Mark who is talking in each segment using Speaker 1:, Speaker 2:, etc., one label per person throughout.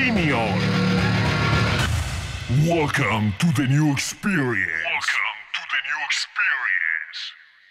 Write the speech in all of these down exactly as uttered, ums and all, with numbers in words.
Speaker 1: Junior. Welcome to the new experience. Welcome to the new experience.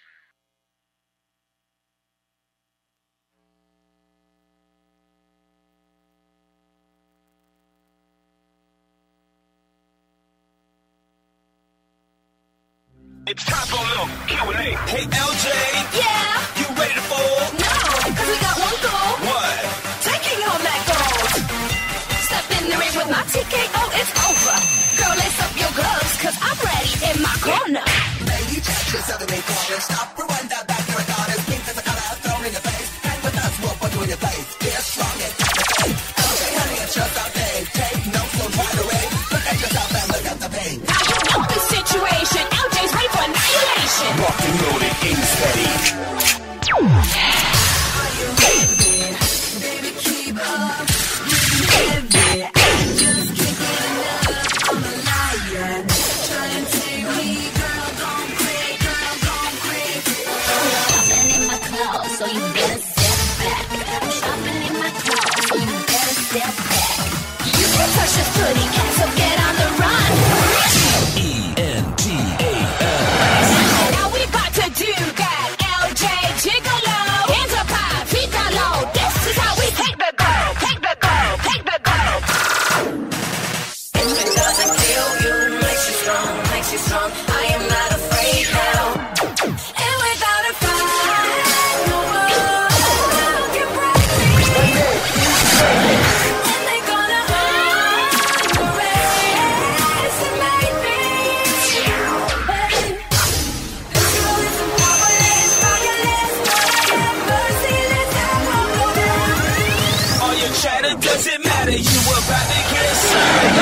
Speaker 2: It's time for a little Q and A. Hey, L J.
Speaker 3: Yeah.
Speaker 2: You ready to fold?
Speaker 3: No, cause we got one goal.
Speaker 2: What?
Speaker 3: Taking home that gold. Step in the ring with my T K O, it's over. Girl, lace up your gloves, cause I'm ready in my corner.
Speaker 4: Lady check your southern corner. Stop, rewind that back, your daughters. Pink as a color, thrown in your face. Hang with us, we'll put you in your place. Get strong and take the pain. L J, honey, it's just our day. Take notes, don't try to wait. Look at yourself and look at the pain.
Speaker 3: Now you know the situation. L J's ready for annihilation.
Speaker 2: Rock and loaded, aim steady.
Speaker 3: Are you ready? Baby, keep up. Heavy. Just can't get enough. I'm a lion. Try and take me, girl, don't quit, girl, don't quit. I'm shopping in my clothes, so you better step back. I'm shopping in my clothes, so you better step back. You can touch this pretty cat, so get on the run.
Speaker 2: E N T A L.
Speaker 3: Now we about to do that. L J Gigolo. Hands up high, feet down low. This is how we take the girl, take the girl, take the girl. If it doesn't kill you, makes you strong, makes you strong. I am not afraid now. And without a fight, no one can break me. And they gonna hide the race and make me. This girl is powerless, powerless, but I am merciless. I won't go down.
Speaker 2: All your chatter doesn't matter. You about to get served.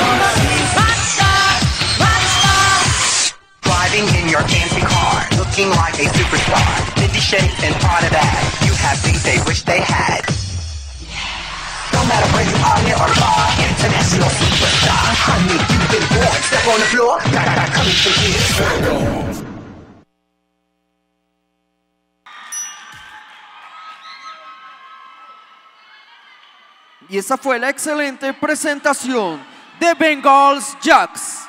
Speaker 5: Driving in your fancy car, looking like a superstar. Fifty shades and part of that. You have things they wish they had. No matter where you are, near or far, international superstar. Honey, you've been born. Step on the floor, got got coming for years.
Speaker 6: Y esa fue la excelente presentación de Bengals Jags.